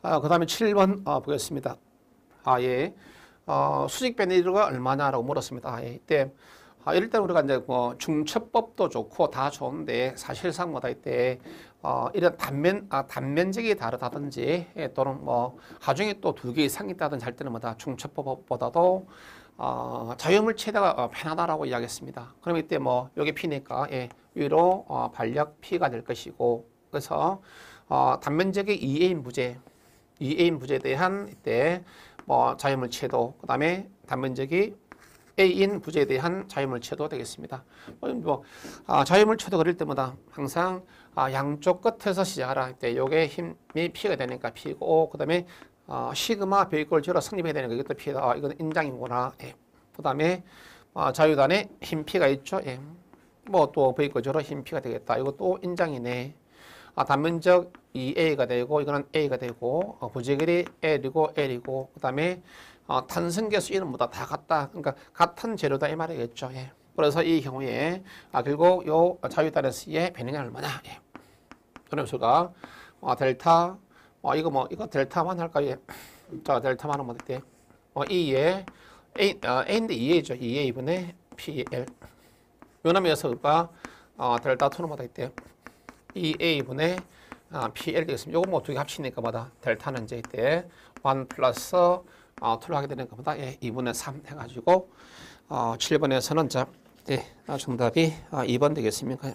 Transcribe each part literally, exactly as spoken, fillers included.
아, 그 다음에 칠 번 어, 보겠습니다. 아, 예. 어, 수직 베네리가 얼마냐라고 물었습니다. 아, 예. 이때 아, 이럴 때 우리가 이제 뭐 중첩법도 좋고 다 좋은데 사실상 뭐다 이때 어, 이런 단면 아, 단면적이 다르다든지 예, 또는 뭐 하중에 또 두 개 이상 있다든지 할 때는 뭐다 중첩법보다도 어, 자유물 최대가 어, 편하다라고 이야기했습니다. 그럼 이때 뭐 여기 P니까 예, 위로 어, 반력 P가 될 것이고 그래서 어, 단면적이 이 A인 부재 이 A인 부재에 대한 이때 뭐 자유물체도 그다음에 단면적이 A인 부재에 대한 자유물체도 되겠습니다. 뭐 아, 자유물체도 그릴 때마다 항상 아, 양쪽 끝에서 시작하라. 이때 요게 힘이 P가 되니까 P고 그다음에 어, 시그마 비이퀄 제로 성립해야 되는 거 이것도 P다. 아, 이건 인장이구나. 예. 그다음에 어, 자유단에 힘 P가 있죠. 예. 뭐 또 비이퀄 제로 힘 P가 되겠다. 이것도 인장이네. 아, 단면적 이 A가 되고 이거는 A가 되고 어, 부재결이 L이고 L이고 그다음에 어, 탄성계수 이름보다 다 같다. 그러니까 같은 재료다 이 말이겠죠. 예. 그래서 이 경우에 아 그리고 요 자유단의 C의 변형량 얼마냐? 예. 그래서가 어, 델타 어, 이거 뭐 이거 델타만 할까요? 자 델타만 하면 어때? 어, E에 A 어, A인데 이 A죠. 이 A분의 P L. 요놈에서 우리가 어, 델타 투는 뭐다 있대요? 이 A분의 아, P L 되겠습니다. 요거 뭐 두 개 합치니까 뭐다? 델타는 이제 이때 일 플러스 어, 투를 하게 되는 것보다 예, 이분의 삼 해가지고 어, 칠 번에서는 자, 예, 정답이 아, 이 번 되겠습니까?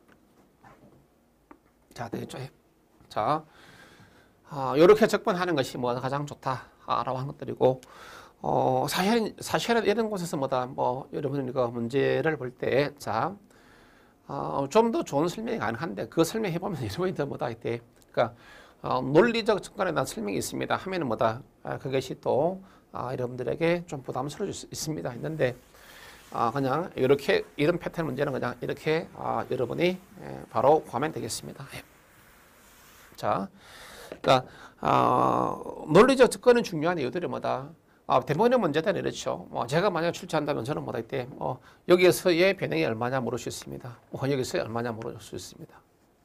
자, 되겠죠? 예. 자, 아, 이렇게 접근하는 것이 뭐 가장 좋다라고 하는 것들이고 어, 사실, 사실은 이런 곳에서 뭐다 뭐 여러분이 그 문제를 볼 때 자, 어, 좀 더 좋은 설명이 가능한데 그 설명해 보면 여러분이 더 뭐다 이때 그러니까 어, 논리적 접근에 대한 설명이 있습니다. 하면은 뭐다 아, 그것이 또 아, 여러분들에게 좀 부담스러울 수 있습니다. 했는데 아, 그냥 이렇게 이런 패턴 문제는 그냥 이렇게 아, 여러분이 예, 바로 구하면 되겠습니다. 예. 자, 그러니까 아, 논리적 접근은 중요한 이유들이 뭐다. 아, 대부분의 문제들은 이렇죠. 뭐 제가 만약 출제한다면 저는 뭐다 이때 어, 여기에서의 변형이 얼마냐 물을 수 있습니다. 어, 여기서 얼마냐 물을 수 있습니다.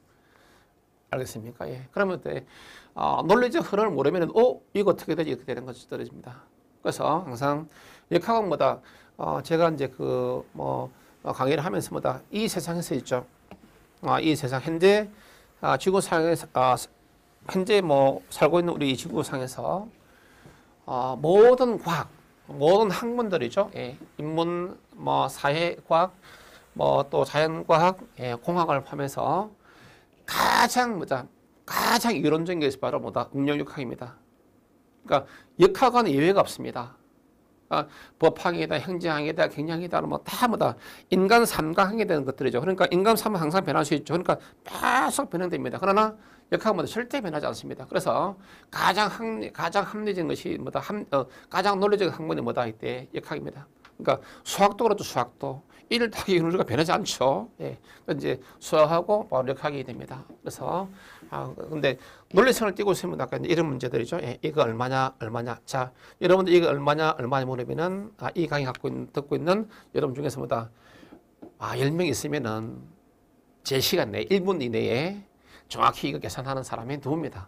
알겠습니까? 예. 그러면 때 어, 논리적 흐름을 모르면 어 이거 어떻게 되지 이렇게 되는 것이 떨어집니다. 그래서 항상 역학원보다 어, 제가 이제 그 뭐 강의를 하면서 뭐다 이 세상에서 있죠. 아, 이 세상 현재 아, 지구상에서 아, 현재 뭐 살고 있는 우리 지구상에서 어, 모든 과학, 모든 학문들이죠. 예, 인문, 뭐 사회과학, 뭐 또 자연과학, 예, 공학을 포함해서 가장 뭐다 가장 이론적인 것이 바로 뭐다 응용역학입니다. 그러니까 역학은 예외가 없습니다. 아, 법학이다, 행정학이다, 경영이다, 뭐 다 뭐다 인간 삼가 하게 되는 것들이죠. 그러니까 인간 삼은 항상 변할 수 있죠. 그러니까 계속 변형됩니다. 그러나 역학은 절대 변하지 않습니다. 그래서 가장 합리, 가장 합리적인 것이 뭐다 함, 어, 가장 논리적인 학문이 뭐다 이때 역학입니다. 그러니까 수학도 그렇죠. 수학도 일 더하기 이가 변하지 않죠. 예, 이제 수학하고 바로 역학이 됩니다. 그래서 아 근데 논리성을 띄고 있으면 아까 이런 문제들이죠. 예, 이거 얼마냐, 얼마냐. 자, 여러분들 이거 얼마냐, 얼마냐 물으면은 아, 이 강의 갖고 있는, 듣고 있는 여러분 중에서 뭐다 아, 열 명 있으면은 제 시간 내 일 분 이내에 정확히 이거 계산하는 사람이 누굽니다.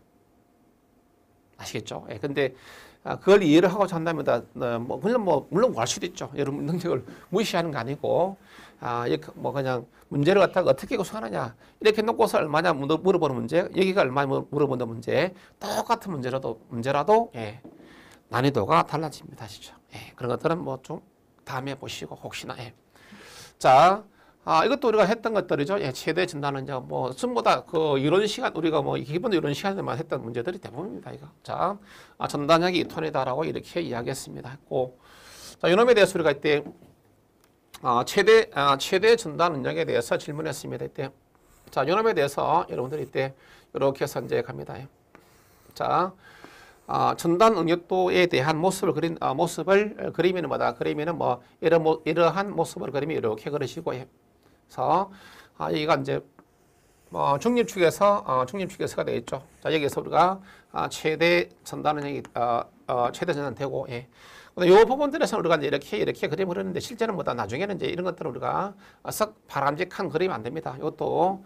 아시겠죠? 예, 근데 아, 그걸 이해를 하고자 한다면 다, 어, 뭐, 물론 뭐, 물론 구할 수도 있죠. 여러분 능력을 무시하는 거 아니고, 아, 뭐, 그냥 문제를 갖다가 어떻게 구성하느냐. 이렇게 놓고서 얼마냐 물어보는 문제, 여기가 얼마냐 물어보는 문제, 똑같은 문제라도, 문제라도, 예, 난이도가 달라집니다. 아시죠? 예, 그런 것들은 뭐 좀 다음에 보시고, 혹시나, 예. 자, 아, 이것도 우리가 했던 것들이죠. 예, 최대 진단은 이제 뭐, 전부 다 그 이론 시간, 우리가 뭐, 기본 이론 시간에만 했던 문제들이 대부분입니다, 이거. 자, 아, 전단약이 이 톤이다라고 이렇게 이야기했습니다. 했고, 자, 이놈에 대해서 우리가 이때, 아, 최대, 아, 최대 전단 능력에 대해서 질문했습니다, 이때. 자, 이놈에 대해서 여러분들이 이때, 이렇게 해서 이제 갑니다. 자, 아, 전단 응력도에 대한 모습을 그린, 아, 모습을 그리면 뭐다? 그리면은 뭐, 이러, 뭐, 이러한 모습을 그리면 이렇게 그리시고, 그래서 아, 여기가 이제 어, 중립축에서 어, 중립축에서가 되겠죠. 자, 여기서 우리가 아, 최대 전단은 여기 어, 어, 최대 전단 되고, 예. 이 부분들에서 우리가 이제 이렇게 이렇게 그림을 그리는데 실제는 뭐다 나중에는 이제 이런 것들을 우리가 썩 바람직한 그림이 안 됩니다. 이것도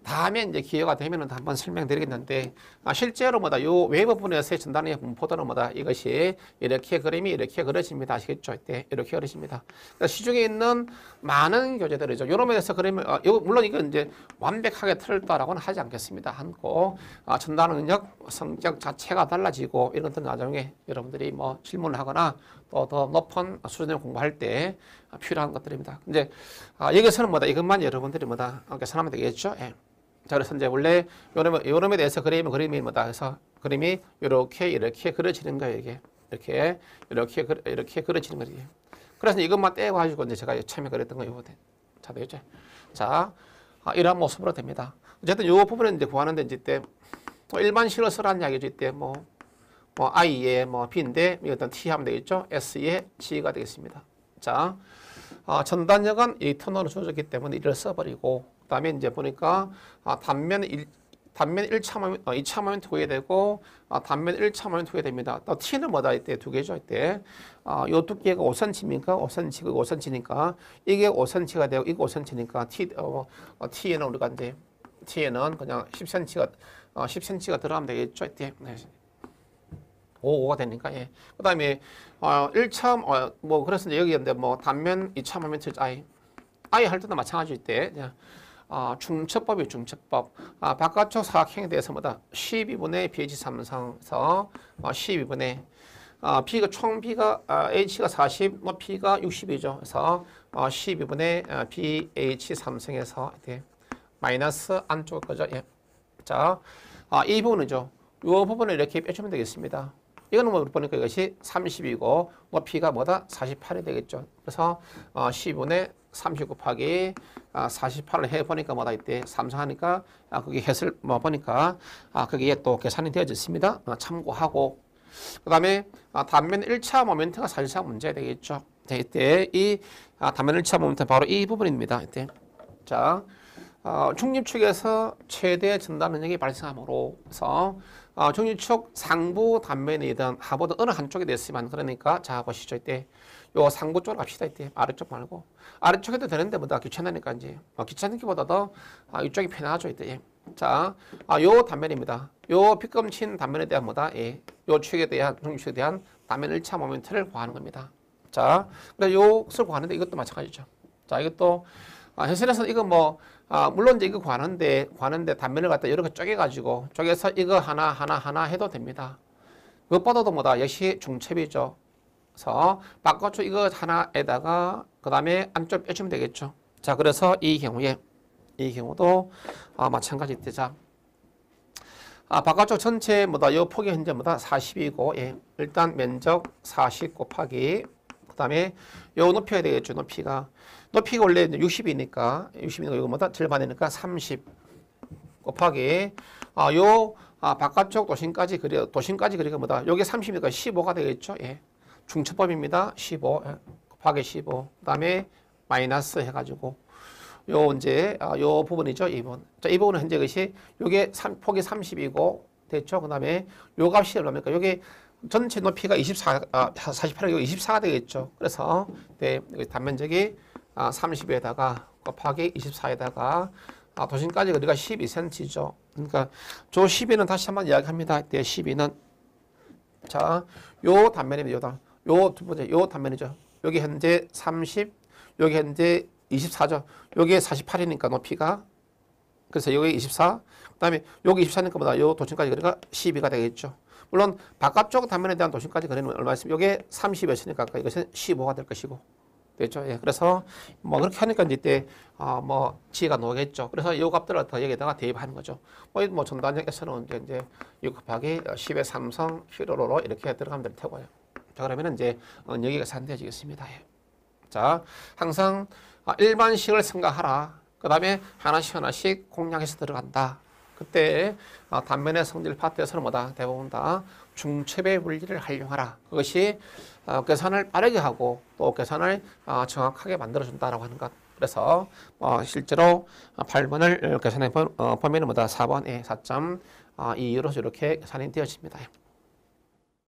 다음에 이제 기회가 되면은 한번 설명드리겠는데, 아, 실제로 뭐다 요 외부 부분에서의 전단의 분포도는 뭐다 이것이 이렇게 그림이 이렇게 그려집니다. 아시겠죠? 이때 이렇게 그려집니다. 그러니까 시중에 있는 많은 교재들이죠. 요런 면에서 그림을 아, 요 물론 이건 이제 완벽하게 틀렸다라고는 하지 않겠습니다. 한고 아, 전단 능력 성적 자체가 달라지고 이런 것들 나중에 여러분들이 뭐 질문을 하거나 또 더 높은 수준의 공부할 때 필요한 것들입니다. 이제 아, 여기서는 뭐다 이것만 여러분들이 뭐다 계산하면 되겠죠. 예. 자, 그래서 이제 원래 요놈에, 요놈에 대해서 그리면 그림이 뭐다 해서 그림이 이렇게 이렇게 그려지는 거예요. 이게 이렇게 이렇게 이렇게 그려지는 거예요. 그래서 이것만 떼고 가지고 이제 제가 처음에 그렸던 거예요. 자, 되겠죠? 자, 아, 이러한 모습으로 됩니다. 어쨌든 요 부분은 이제 구하는데 이제 때 뭐 일반식으로 쓰라는 이야기죠. 이때 뭐, 뭐 I에 뭐 B인데 이것도 T 하면 되겠죠? S에 G가 되겠습니다. 자, 아, 전단력은 이 턴으로 주어졌기 때문에 이를 써버리고 그 다음에 이제 보니까 아, 단면 일, 단면 일 차 모멘트, 어, 이 차 모멘트 구해야 되고 아, 단면 일 차 모멘트 구해야 됩니다. 또 T는 뭐다 이때 두 개죠. 이때 아, 요 두께가 오 센티미터입니까? 오 센티미터, 오 센티미터니까 이게 오 센티미터가 되고 이게 오 센티미터니까 T, 어, 어, T에는 우리가 이제 T에는 그냥 십 센티미터가 어, 십 센티미터가 들어가면 되겠죠. 이때 네. 오, 오가 되니까 예. 그 다음에 어, 일 차 어, 뭐 그래서 이제 여기인데 뭐 단면 이 차 모멘트 I I 할 때도 마찬가지일 때 아, 중첩법이 중첩법. 아, 바깥쪽 사각형에 대해서 뭐다? 십이분의 비에이치 삼성에서 어, 십이분의 아, B가 총 B가 아, H가 사십, 뭐 P가 육십이죠. 그래서 어, 십이분의 아, 비에이치 삼성에서 이렇게 마이너스 안쪽 거죠. 예. 자, 아, 이 부분이죠. 이 부분을 이렇게 빼주면 되겠습니다. 이거는 뭐 보니까 이것이 삼십이고 뭐 P가 뭐다? 사십팔이 되겠죠. 그래서 어, 십분의 삼십 곱하기 아, 사십팔을 해보니까 뭐다 이때 삼성하니까 아, 그게 해설 뭐 보니까 아, 그게 또 계산이 되어졌습니다. 아, 참고하고 그 다음에 아, 단면 일 차 모멘트가 사실상 문제가 되겠죠. 자, 이때 이 아, 단면 일 차 모멘트 바로 이 부분입니다. 이때 자 어, 중립축에서 최대 전단 능력이 발생함으로써 어, 중립축 상부 단면이든 하부든 어느 한쪽에 됐으면 그러니까 자 보시죠. 이때 요 상부 쪽으로 갑시다. 이때 아래쪽 말고 아래쪽에도 되는데 뭐다 귀찮으니까 이제 어, 귀찮은 게보다도 아, 이쪽이 편하죠. 이때 자, 아, 요 단면입니다. 요 빗금 친 단면에 대한 뭐다? 예, 요 축에 대한 중립축에 대한 단면 일 차 모멘트를 구하는 겁니다. 자, 그래서 요것을 구하는데 이것도 마찬가지죠. 자, 이것도 아, 해설에서 이거 뭐 아, 물론 이제 이거 구하는데 구하는데 단면을 갖다 여러 개 쪼개가지고 쪼개서 이거 하나 하나 하나 해도 됩니다. 그것보다도 뭐다 역시 중첩이죠. 그래서 바깥쪽 이거 하나에다가 그 다음에 안쪽 빼주면 되겠죠. 자, 그래서 이 경우에 이 경우도 아, 마찬가지 되자. 아, 바깥쪽 전체 뭐다 요 폭이 현재 뭐다 사십이고 예, 일단 면적 사십 곱하기 그 다음에 요 높이가 되겠죠. 높이가 높이가 원래 육십이니까 육십이니까 이거 뭐다 절반이니까 삼십 곱하기 아, 요 아, 바깥쪽 도심까지 그려 도심까지 그리가 뭐다 요게 삼십이니까 십오가 되겠죠. 예. 중첩법입니다. 십오 예. 곱하기 십오 그다음에 마이너스 해가지고 요 이제 아, 요 부분이죠. 이 부분. 자, 이 부분은 현재 것이 요게 삼, 폭이 삼십이고 됐죠. 그다음에 요 값이 얼마입니까? 요게 전체 높이가 이십사, 아, 사십팔이고 이십사가 되겠죠. 그래서 네, 단면적이 아, 삼십에다가 곱하기 이십사에다가 아, 도심까지 우리가 십이 센티미터죠. 그러니까 저 십이는 다시 한번 이야기합니다. 이때 십이는 자, 요 단면입니다. 요 두 번째 요 단면이죠. 여기 현재 삼십, 여기 현재 이십사죠. 여기 사십팔이니까 높이가 그래서 여기 이십사, 그다음에 여기 이십사니까 뭐다 요 도심까지 그러니까 십이가 되겠죠. 물론 바깥쪽 단면에 대한 도심까지 그리면 얼마 있으면 이게 삼십이었으니까 이것은 십오가 될 것이고 됐죠. 예. 그래서 뭐 그렇게 하니까 이때 아, 뭐 G가 나오겠죠. 그래서 이 값들을 더 여기다가 대입하는 거죠. 뭐, 뭐 전단력에서는 이제 이제 육 곱하기 십의 삼성 킬로로 이렇게 들어가면 될 테고요. 자, 그러면 이제 어, 여기가 산되어지겠습니다. 예. 자, 항상 아, 일반식을 생각하라. 그 다음에 하나씩 하나씩 공략해서 들어간다. 그때 아, 단면의 성질 파트에서는 뭐다 대부분 다 중첩의 원리를 활용하라. 그것이 어, 계산을 빠르게 하고 또 계산을 어, 정확하게 만들어준다라고 하는 것. 그래서 어, 실제로 팔 번을 계산해 보면은 뭐다 사 번에 사 점 이로 이렇게 계산이 되어집니다.